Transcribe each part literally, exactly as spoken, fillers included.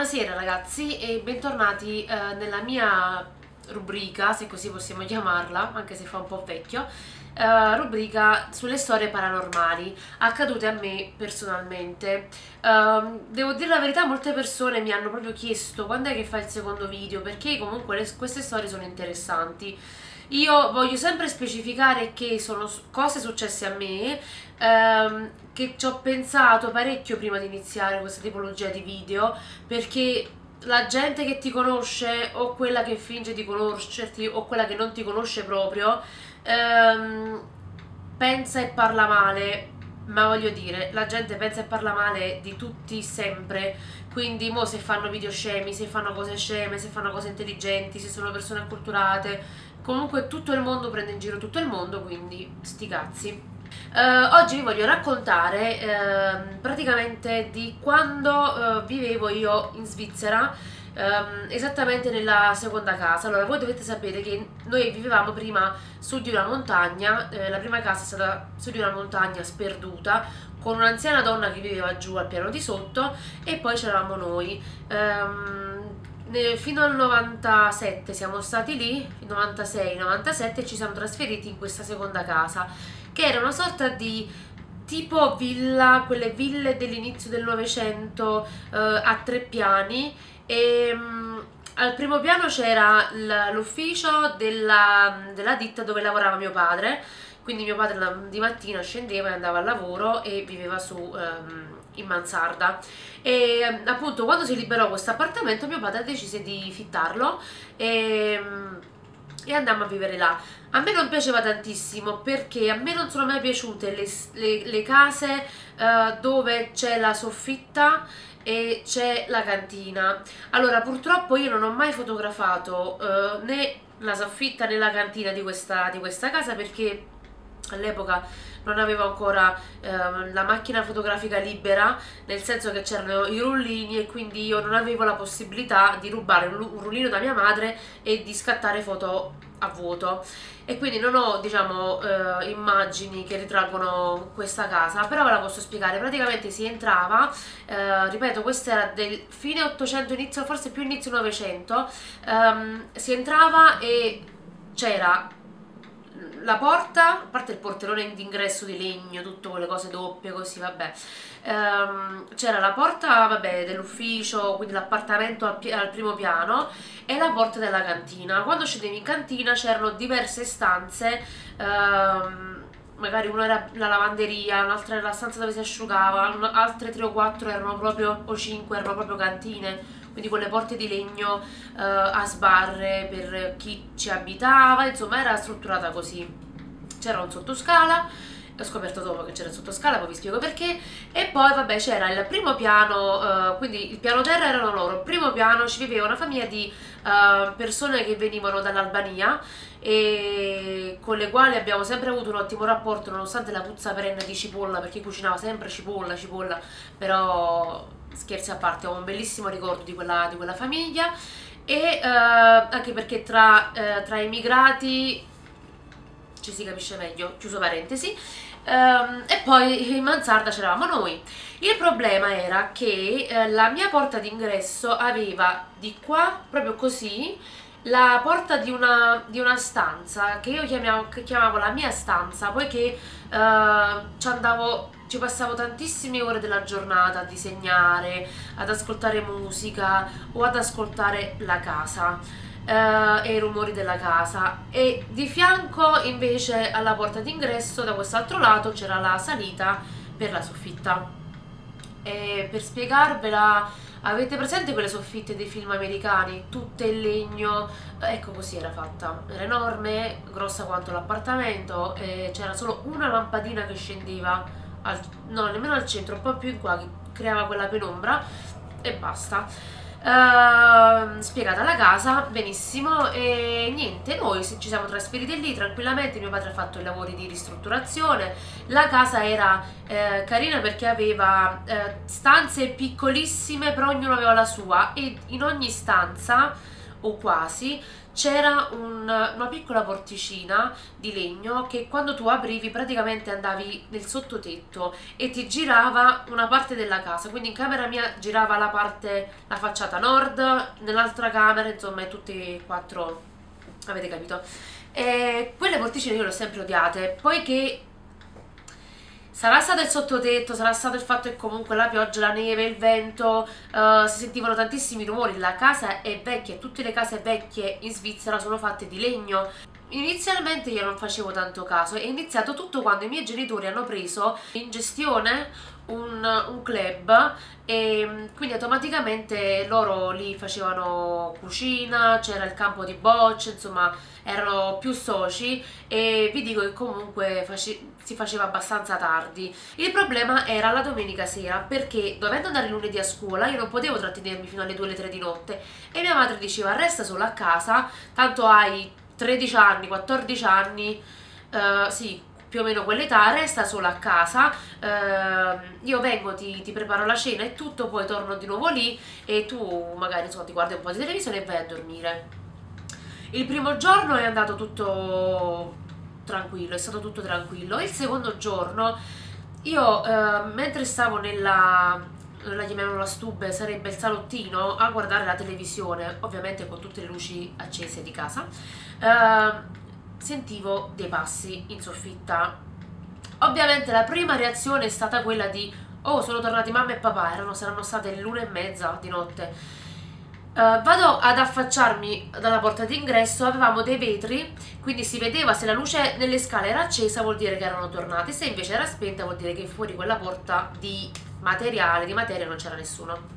Buonasera ragazzi e bentornati eh, nella mia rubrica, se così possiamo chiamarla, anche se fa un po' vecchio, eh, rubrica sulle storie paranormali accadute a me personalmente. Ehm, devo dire la verità, molte persone mi hanno proprio chiesto quando è che fai il secondo video, perché comunque le- queste storie sono interessanti. Io voglio sempre specificare che sono s- cose successe a me, ehm, che ci ho pensato parecchio prima di iniziare questa tipologia di video, perché la gente che ti conosce o quella che finge di conoscerti o quella che non ti conosce proprio, ehm, pensa e parla male. Ma voglio dire, la gente pensa e parla male di tutti sempre, quindi mo se fanno video scemi, se fanno cose sceme, se fanno cose intelligenti, se sono persone acculturate, comunque tutto il mondo prende in giro tutto il mondo, quindi sti cazzi. Eh, oggi vi voglio raccontare ehm, praticamente di quando eh, vivevo io in Svizzera, ehm, esattamente nella seconda casa. Allora, voi dovete sapere che noi vivevamo prima su di una montagna, eh, la prima casa è stata su di una montagna sperduta, con un'anziana donna che viveva giù al piano di sotto e poi c'eravamo noi. Ehm, ne- fino al novantasette siamo stati lì, novantasei novantasette, e ci siamo trasferiti in questa seconda casa, che era una sorta di tipo villa, quelle ville dell'inizio del Novecento, eh, a tre piani. E mm, al primo piano c'era l- l'ufficio della, della ditta dove lavorava mio padre, quindi mio padre la- di mattina scendeva e andava al lavoro e viveva su ehm, in mansarda. E ehm, appunto quando si liberò questo appartamento mio padre decise di fittarlo e, mm, e andammo a vivere là. A me non piaceva tantissimo perché a me non sono mai piaciute le, le- le case eh, dove c'è la soffitta e c'è la cantina. Allora, purtroppo io non ho mai fotografato eh, né la soffitta né la cantina di questa, di questa casa, perché all'epoca non avevo ancora ehm, la macchina fotografica libera, nel senso che c'erano i rullini e quindi io non avevo la possibilità di rubare un, un rullino da mia madre e di scattare foto a vuoto, e quindi non ho, diciamo, eh, immagini che ritraggono questa casa, però ve la posso spiegare. Praticamente si entrava, eh, ripeto, questo era del fine ottocento, inizio, forse più inizio novecento, ehm, si entrava e c'era la porta, a parte il portellone d'ingresso di legno, tutte quelle cose doppie così, vabbè. Ehm, c'era la porta, vabbè, dell'ufficio, quindi l'appartamento al, pi- al primo piano, e la porta della cantina. Quando scendevi in cantina c'erano diverse stanze, ehm, magari una era la lavanderia, un'altra era la stanza dove si asciugava, un- altre tre o quattro erano proprio, o cinque erano proprio cantine, quindi con le porte di legno eh, a sbarre per chi ci abitava, insomma era strutturata così. C'era un sottoscala, ho scoperto dopo che c'era il sottoscala, poi vi spiego perché, e poi vabbè c'era il primo piano, eh, quindi il piano terra erano loro, il primo piano ci viveva una famiglia di eh, persone che venivano dall'Albania e con le quali abbiamo sempre avuto un ottimo rapporto nonostante la puzza perenne di cipolla, perché cucinava sempre cipolla, cipolla, però scherzi a parte, ho un bellissimo ricordo di quella, di quella famiglia. E eh, anche perché tra, eh, tra immigrati ci si capisce meglio, chiuso parentesi. Ehm, e poi in mansarda c'eravamo noi. Il problema era che eh, la mia porta d'ingresso aveva di qua, proprio così, la porta di una, di una stanza che io chiamavo, che chiamavo la mia stanza, poiché eh, ci andavo, ci passavo tantissime ore della giornata a disegnare, ad ascoltare musica o ad ascoltare la casa eh, e i rumori della casa. E di fianco invece alla porta d'ingresso, da quest'altro lato, c'era la salita per la soffitta. E per spiegarvela, avete presente quelle soffitte dei film americani? Tutte in legno, ecco così era fatta. Era enorme, grossa quanto l'appartamento, e c'era solo una lampadina che scendeva, al, no, nemmeno al centro, un po' più in qua, che creava quella penombra, e basta. Ehm, spiegata la casa benissimo, e niente, noi ci siamo trasferiti lì tranquillamente. Mio padre ha fatto i lavori di ristrutturazione. La casa era eh, carina perché aveva eh, stanze piccolissime, però ognuno aveva la sua, e in ogni stanza o quasi c'era un, una piccola porticina di legno che quando tu aprivi praticamente andavi nel sottotetto e ti girava una parte della casa, quindi in camera mia girava la parte, la facciata nord, nell'altra camera, insomma tutte e quattro, avete capito. E quelle porticine io le ho sempre odiate, poiché sarà stato il sottotetto, sarà stato il fatto che comunque la pioggia, la neve, il vento, eh, si sentivano tantissimi rumori. La casa è vecchia e tutte le case vecchie in Svizzera sono fatte di legno. Inizialmente io non facevo tanto caso, è iniziato tutto quando i miei genitori hanno preso in gestione un, un club e quindi automaticamente loro lì facevano cucina, c'era il campo di bocce, insomma erano più soci e vi dico che comunque face si faceva abbastanza tardi. Il problema era la domenica sera perché dovendo andare lunedì a scuola io non potevo trattenermi fino alle due alle tre di notte e mia madre diceva resta solo a casa, tanto hai tredici anni, quattordici anni, uh, sì, più o meno quell'età, resta solo a casa, uh, io vengo, ti, ti preparo la cena e tutto, poi torno di nuovo lì e tu magari insomma, ti guardi un po' di televisione e vai a dormire. Il primo giorno è andato tutto tranquillo, è stato tutto tranquillo. Il secondo giorno io uh, mentre stavo nella, la chiamiamo la stube, sarebbe il salottino, a guardare la televisione, ovviamente con tutte le luci accese di casa, uh, sentivo dei passi in soffitta. Ovviamente la prima reazione è stata quella di oh, sono tornati mamma e papà, erano, saranno state l'una e mezza di notte. Uh, vado ad affacciarmi dalla porta d'ingresso, avevamo dei vetri, quindi si vedeva se la luce nelle scale era accesa vuol dire che erano tornati, se invece era spenta vuol dire che fuori quella porta di materiale, di materia non c'era nessuno.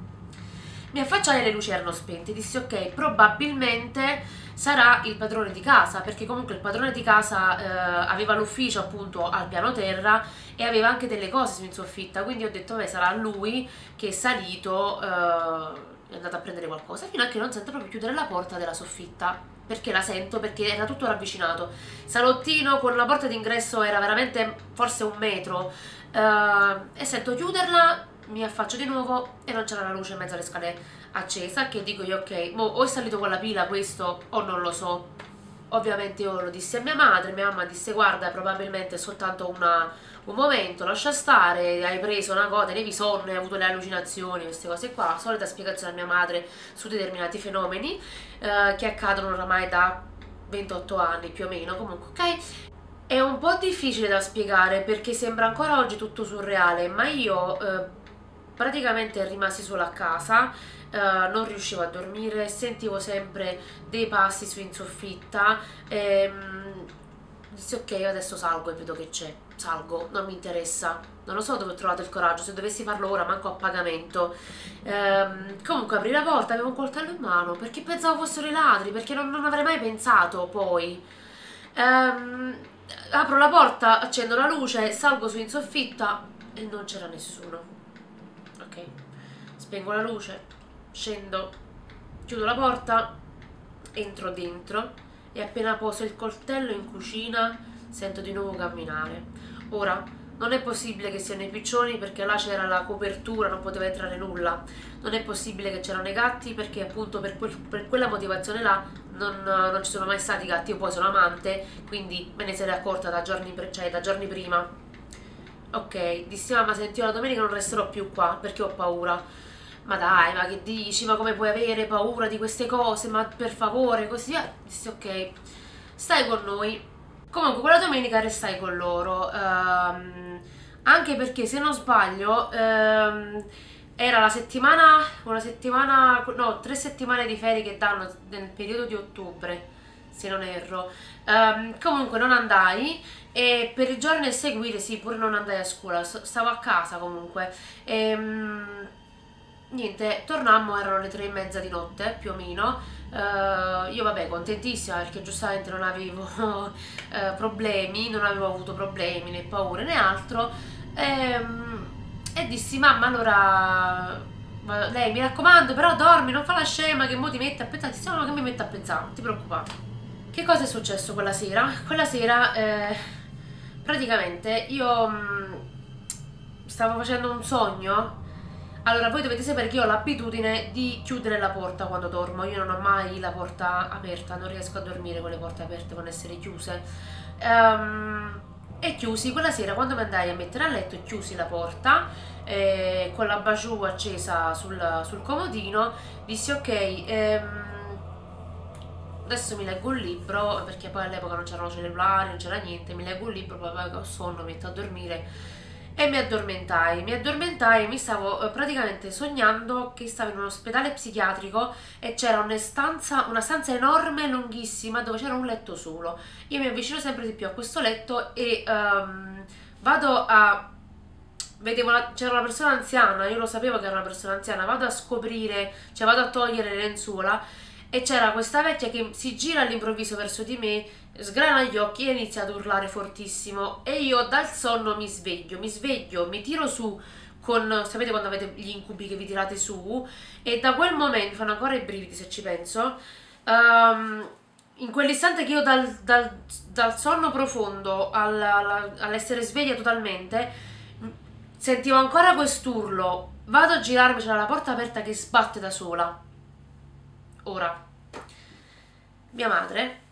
Mi affacciai e le luci erano spente, dissi ok, probabilmente sarà il padrone di casa, perché comunque il padrone di casa eh, aveva l'ufficio appunto al piano terra e aveva anche delle cose in soffitta, quindi ho detto beh sarà lui che è salito, eh, è andato a prendere qualcosa, fino a che non sento proprio chiudere la porta della soffitta, perché la sento, perché era tutto ravvicinato. Salottino con la porta d'ingresso era veramente forse un metro, eh, e sento chiuderla, mi affaccio di nuovo e non c'era la luce in mezzo alle scale accesa, che dico io ok, mo o è salito con la pila questo o non lo so. Ovviamente io lo dissi a mia madre, mia mamma disse guarda probabilmente è soltanto una, un momento, lascia stare, hai preso una cosa, tenevi sonno, hai avuto le allucinazioni, queste cose qua, solita spiegazione a mia madre su determinati fenomeni eh, che accadono oramai da ventotto anni più o meno, comunque ok. È un po' difficile da spiegare perché sembra ancora oggi tutto surreale, ma io eh, praticamente rimasi sola a casa, eh, non riuscivo a dormire, sentivo sempre dei passi su in soffitta e mm, dissi ok, adesso salgo e vedo che c'è, salgo, non mi interessa, non lo so dove ho trovato il coraggio, se dovessi farlo ora manco a pagamento. Ehm, comunque aprì la porta, avevo un coltello in mano perché pensavo fossero i ladri, perché non, non avrei mai pensato poi. Ehm, apro la porta, accendo la luce, salgo su in soffitta e non c'era nessuno. Ok, spengo la luce, scendo, chiudo la porta, entro dentro e appena poso il coltello in cucina sento di nuovo camminare. Ora non è possibile che siano i piccioni perché là c'era la copertura, non poteva entrare nulla, non è possibile che c'erano i gatti perché appunto per, quel, per quella motivazione là non, non ci sono mai stati gatti. Io poi sono amante, quindi me ne sarei accorta da giorni, cioè, da giorni prima. Ok, dissi mamma senti io la domenica non resterò più qua perché ho paura. Ma dai, ma che dici? Ma come puoi avere paura di queste cose? Ma per favore, così eh. Dissi ok, stai con noi. Comunque quella domenica restai con loro, ehm, anche perché se non sbaglio ehm, era la settimana, una settimana, no, tre settimane di ferie che danno nel periodo di ottobre, se non erro. Ehm, comunque non andai e per i giorni a seguire sì, pure non andai a scuola, stavo a casa comunque. Ehm, niente, tornammo, erano le tre e mezza di notte più o meno. Uh, io vabbè contentissima perché giustamente non avevo uh, problemi, non avevo avuto problemi né paure né altro e, e dissi mamma allora lei mi raccomando però dormi, non fa la scema che mo ti metti a pensare. Dissi no, che mi metto a pensare, non ti preoccupare. Che cosa è successo quella sera? Quella sera eh, praticamente io mh, stavo facendo un sogno. Allora, voi dovete sapere che io ho l'abitudine di chiudere la porta quando dormo, io non ho mai la porta aperta, non riesco a dormire con le porte aperte, con essere chiuse. Ehm, e chiusi, quella sera quando mi andai a mettere a letto, chiusi la porta eh, con la baciù accesa sul, sul comodino, dissi ok, ehm, adesso mi leggo un libro, perché poi all'epoca non c'erano cellulari, non c'era niente, mi leggo un libro, poi poi ho sonno, mi metto a dormire e mi addormentai. Mi addormentai e mi stavo eh, praticamente sognando che stavo in un ospedale psichiatrico e c'era una stanza, una stanza enorme, lunghissima, dove c'era un letto solo. Io mi avvicino sempre di più a questo letto e ehm, vado a... Vedevo una- c'era una persona anziana, io lo sapevo che era una persona anziana, vado a scoprire, cioè vado a togliere le lenzuola e c'era questa vecchia che si gira all'improvviso verso di me, sgrana gli occhi e inizia ad urlare fortissimo e io dal sonno mi sveglio, mi sveglio, mi tiro su con, sapete quando avete gli incubi che vi tirate su e da quel momento, mi fanno ancora i brividi se ci penso, ehm, in quell'istante che io dal, dal- dal sonno profondo al- alla- all'essere sveglia totalmente, sentivo ancora quest'urlo, vado a girarmi, c'era la porta aperta che sbatte da sola. Ora, mia madre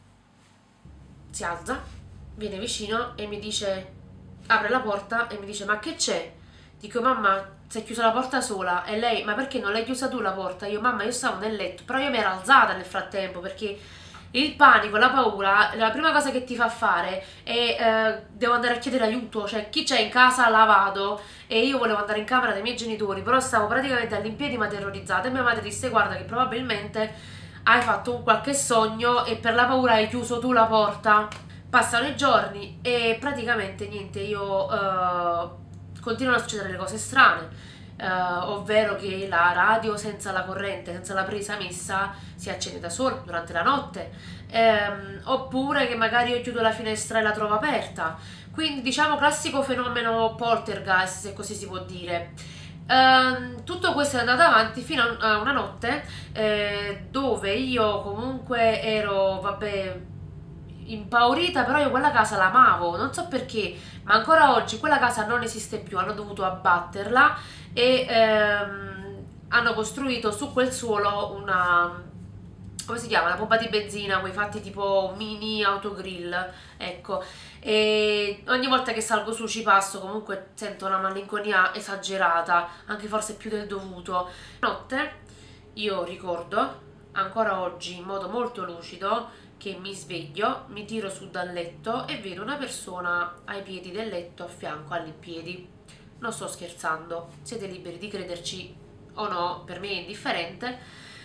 si alza, viene vicino e mi dice, apre la porta e mi dice, ma che c'è? Dico, mamma, si è chiusa la porta sola. E lei, ma perché non l'hai chiusa tu la porta? Io, mamma, io stavo nel letto, però io mi ero alzata nel frattempo perché il panico, la paura, la prima cosa che ti fa fare è eh, devo andare a chiedere aiuto, cioè chi c'è in casa la vado e io volevo andare in camera dei miei genitori, però stavo praticamente all'impiedi ma terrorizzata e mia madre disse guarda che probabilmente hai fatto un qualche sogno e per la paura hai chiuso tu la porta. Passano i giorni e praticamente niente, io eh, continuano a succedere le cose strane, eh, ovvero che la radio senza la corrente, senza la presa messa, si accende da sola durante la notte, ehm, oppure che magari io chiudo la finestra e la trovo aperta. Quindi diciamo classico fenomeno poltergeist, se così si può dire. Ehm, tutto questo è andato avanti fino a a una notte eh, dove io comunque ero, vabbè, impaurita, però io quella casa l'amavo, non so perché, ma ancora oggi quella casa non esiste più, hanno dovuto abbatterla e ehm, hanno costruito su quel suolo una, come si chiama? Una pompa di benzina, quei fatti tipo mini autogrill, ecco. E ogni volta che salgo su ci passo, comunque sento una malinconia esagerata, anche forse più del dovuto. Notte io ricordo ancora oggi in modo molto lucido che mi sveglio, mi tiro su dal letto e vedo una persona ai piedi del letto a fianco alle piedi. Non sto scherzando, siete liberi di crederci o no, per me è indifferente.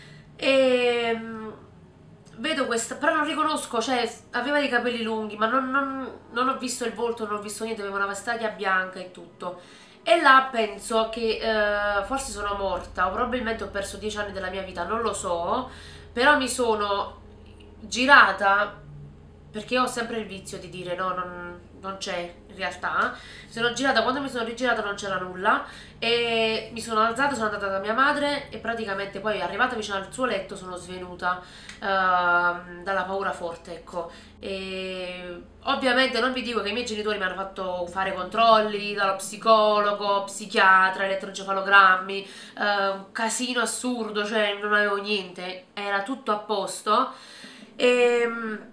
E mm, vedo questa, però non riconosco, cioè aveva dei capelli lunghi, ma non, non- non ho visto il volto, non ho visto niente, aveva una vestaglia bianca e tutto. E là penso che eh, forse sono morta o probabilmente ho perso dieci anni della mia vita, non lo so, però mi sono girata perché ho sempre il vizio di dire no, non, non c'è in realtà. Mi sono girata, quando mi sono rigirata non c'era nulla e mi sono alzata, sono andata da mia madre e praticamente poi arrivata vicino al suo letto sono svenuta ehm, dalla paura forte, ecco. E ovviamente non vi dico che i miei genitori mi hanno fatto fare controlli dallo psicologo, psichiatra, elettroencefalogrammi, eh, un casino assurdo, cioè non avevo niente, era tutto a posto. E,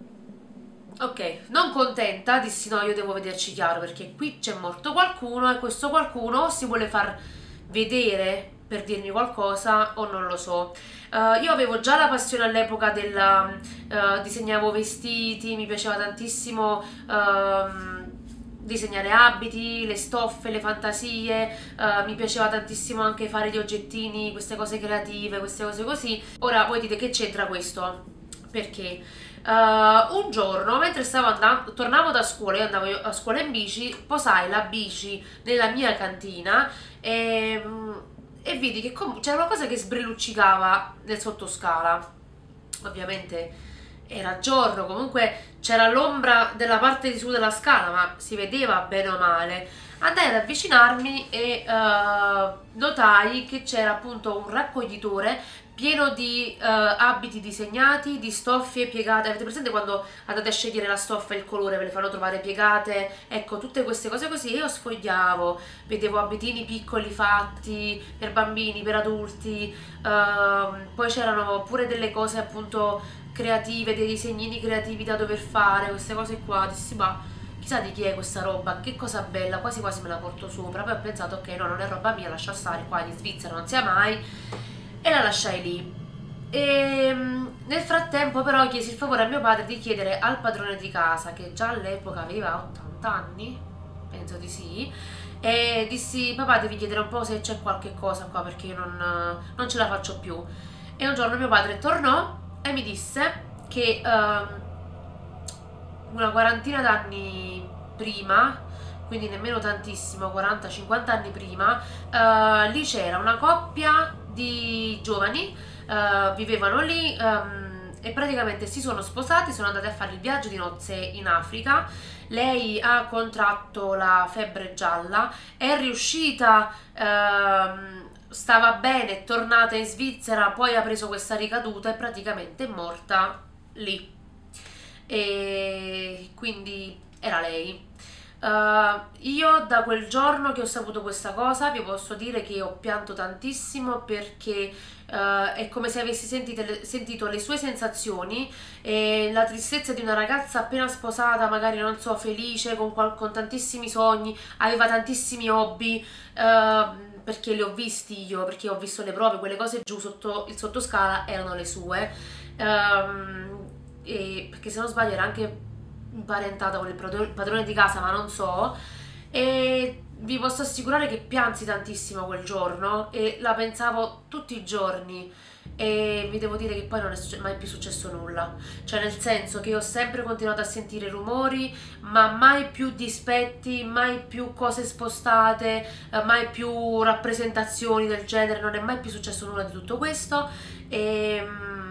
ok, non contenta, dissi no, io devo vederci chiaro perché qui c'è morto qualcuno e questo qualcuno o si vuole far vedere per dirmi qualcosa o non lo so. Eh, io avevo già la passione all'epoca della... eh, disegnavo vestiti, mi piaceva tantissimo ehm, disegnare abiti, le stoffe, le fantasie, eh, mi piaceva tantissimo anche fare gli oggettini, queste cose creative, queste cose così. Ora voi dite che c'entra questo? Perché? Uh, un giorno, mentre stavo andando, tornavo da scuola, io andavo a scuola in bici, posai la bici nella mia cantina e, e vidi che c'era una cosa che sbrilluccicava nel sottoscala. Ovviamente era giorno, comunque c'era l'ombra della parte di su della scala, ma si vedeva bene o male. Andai ad avvicinarmi e uh, notai che c'era appunto un raccoglitore pieno di uh, abiti disegnati, di stoffe piegate. Avete presente quando andate a scegliere la stoffa e il colore, ve le fanno trovare piegate? Ecco, tutte queste cose così. Io sfogliavo, vedevo abitini piccoli fatti per bambini, per adulti, uh, poi c'erano pure delle cose appunto creative, dei disegnini creativi da dover fare, queste cose qua. Dissi, ma chissà di chi è questa roba, che cosa bella, quasi quasi me la porto sopra. Poi ho pensato, ok, no, non è roba mia, lascia stare, qua in Svizzera non sia mai, e la lasciai lì. E nel frattempo però chiesi il favore a mio padre di chiedere al padrone di casa, che già all'epoca aveva ottanta anni, penso di sì, e dissi, papà, devi chiedere un po' se c'è qualche cosa qua perché io non, non ce la faccio più. E un giorno mio padre tornò e mi disse che um, una quarantina d'anni prima, quindi nemmeno tantissimo, quaranta cinquanta anni prima, uh, lì c'era una coppia di giovani, uh, vivevano lì um, e praticamente si sono sposati, sono andati a fare il viaggio di nozze in Africa. Lei ha contratto la febbre gialla, è riuscita, uh, stava bene, è tornata in Svizzera, poi ha preso questa ricaduta e praticamente è morta lì. E quindi era lei. Uh, io da quel giorno che ho saputo questa cosa vi posso dire che ho pianto tantissimo perché uh, è come se avessi sentite, sentito le sue sensazioni e la tristezza di una ragazza appena sposata, magari non so, felice, con, con tantissimi sogni, aveva tantissimi hobby, uh, perché li ho visti io, perché ho visto le prove, quelle cose giù sotto il sottoscala erano le sue, um, e perché se non sbaglio era anche imparentata con il padrone di casa, ma non so, e vi posso assicurare che piansi tantissimo quel giorno e la pensavo tutti i giorni e vi devo dire che poi non è mai più successo nulla, cioè nel senso che ho sempre continuato a sentire rumori, ma mai più dispetti, mai più cose spostate, mai più rappresentazioni del genere, non è mai più successo nulla di tutto questo. E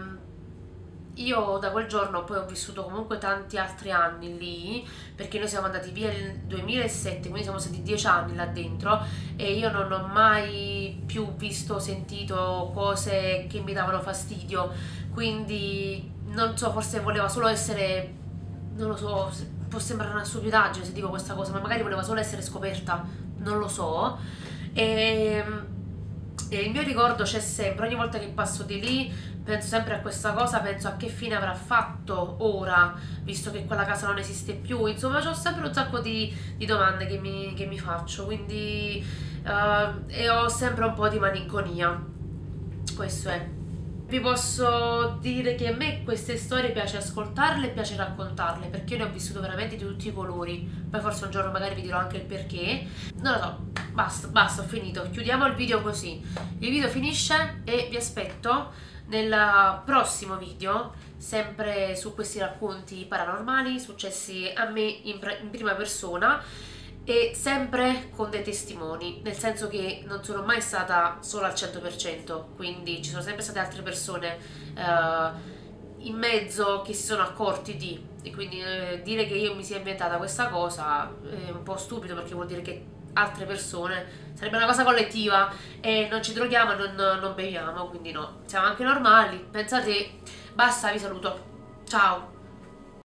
io da quel giorno poi ho vissuto comunque tanti altri anni lì, perché noi siamo andati via nel duemilasette, quindi siamo stati dieci anni là dentro e io non ho mai più visto o sentito cose che mi davano fastidio, quindi non so, forse voleva solo essere, non lo so, può sembrare una stupidaggine se dico questa cosa, ma magari voleva solo essere scoperta, non lo so. E, e il mio ricordo c'è sempre, ogni volta che passo di lì penso sempre a questa cosa, penso a che fine avrà fatto ora, visto che quella casa non esiste più. Insomma, ho sempre un sacco di, di domande che mi, che mi faccio, quindi uh, e ho sempre un po' di malinconia. Questo è. Vi posso dire che a me queste storie piace ascoltarle e piace raccontarle, perché io ne ho vissuto veramente di tutti i colori. Poi forse un giorno magari vi dirò anche il perché. Non lo so, basta, basta, ho finito. Chiudiamo il video così. Il video finisce e vi aspetto nel prossimo video, sempre su questi racconti paranormali successi a me in, in prima persona e sempre con dei testimoni, nel senso che non sono mai stata solo al cento per cento, quindi ci sono sempre state altre persone uh, in mezzo che si sono accorti di, e quindi eh, dire che io mi sia inventata questa cosa è un po' stupido, perché vuol dire che altre persone, sarebbe una cosa collettiva e non ci droghiamo e non, non beviamo, quindi no, siamo anche normali. Pensate, basta, vi saluto, ciao.